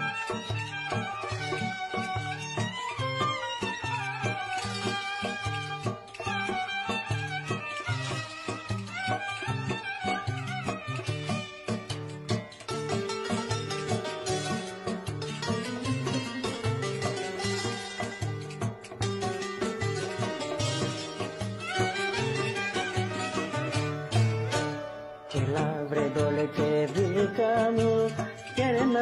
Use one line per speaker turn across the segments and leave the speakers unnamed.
Έλα βρε ντολετζεβίκα μου, κέρνα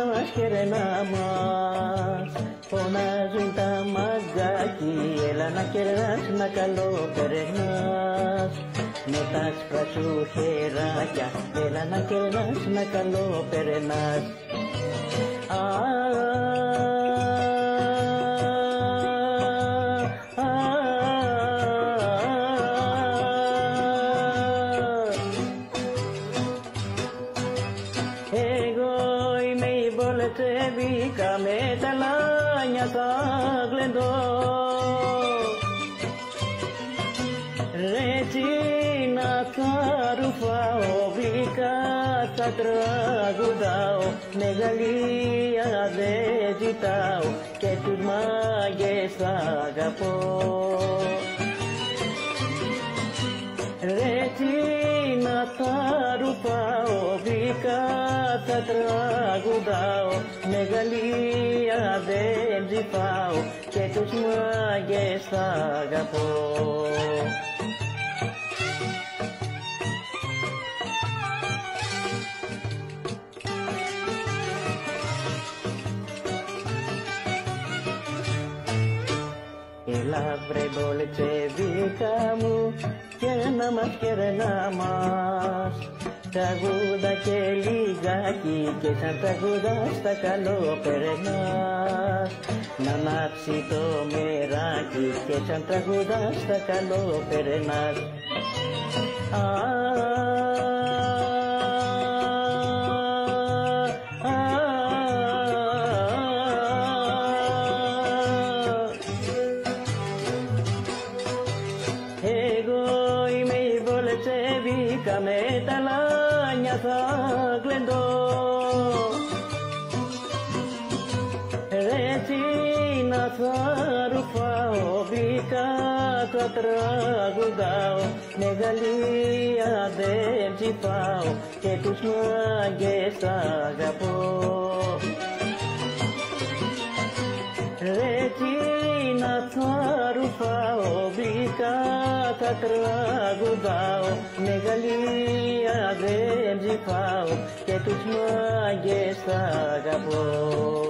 μας, φωνάζουν τα μαγκάκι, έλα να κερνάς να καλό περνάς. Με τα άσπρα σου χεράκια, έλα να κερνάς να καλό περνάς. Εγώ είμαι η μπολετζεβίκα με τα λάνια θα γλεντώ. Ρετσίνα θα ρουφάω, γλυκά θα τραγουδάω, μεγαλεία δεν ζητάω και τους μάγκες θα αγαπώ. Ρετσίνα θα ρουφάω, γλυκά θα τραγουδάω, μεγαλεία δεν ζητάω και τους μάγκες θα αγαπώ. Έλα βρε μπολετζεβίκα μου, κέρνα μας, τραγούδα και λιγάκι και σαν τραγούδας τα καλό περνάς. Να ανάψει το μεράκι και σαν τραγούδας τα καλό περνάς. Εγώ είμαι η μπολετζεβίκα με τα λάνια θα γλεντώ. Ρετσίνα θα ρουφάω, γλυκά θα τραγουδάω, μεγαλεία δεν ψηφάω και τους μάγκες θα αγαπώ. Ρετσίνα θα ρουφάω, γλυκά θα τραγουδάω, μεγαλεία δεν ψηφάω και τους μάγκες θα αγαπώ.